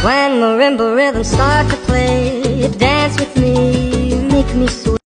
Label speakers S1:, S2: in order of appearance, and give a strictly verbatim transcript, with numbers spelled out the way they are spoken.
S1: When marimba rhythms start to play, dance with me, make me sweat.